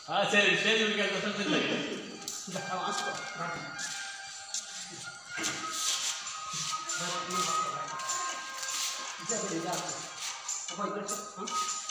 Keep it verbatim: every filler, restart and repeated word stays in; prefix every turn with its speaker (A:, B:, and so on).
A: ಹಾಂ ಸರಿ ಸ್ಟೇಜ್ ಹುಡುಗಿ ಅಂತ ಸ್ವಲ್ಪ ಇಲ್ಲ
B: Jadi,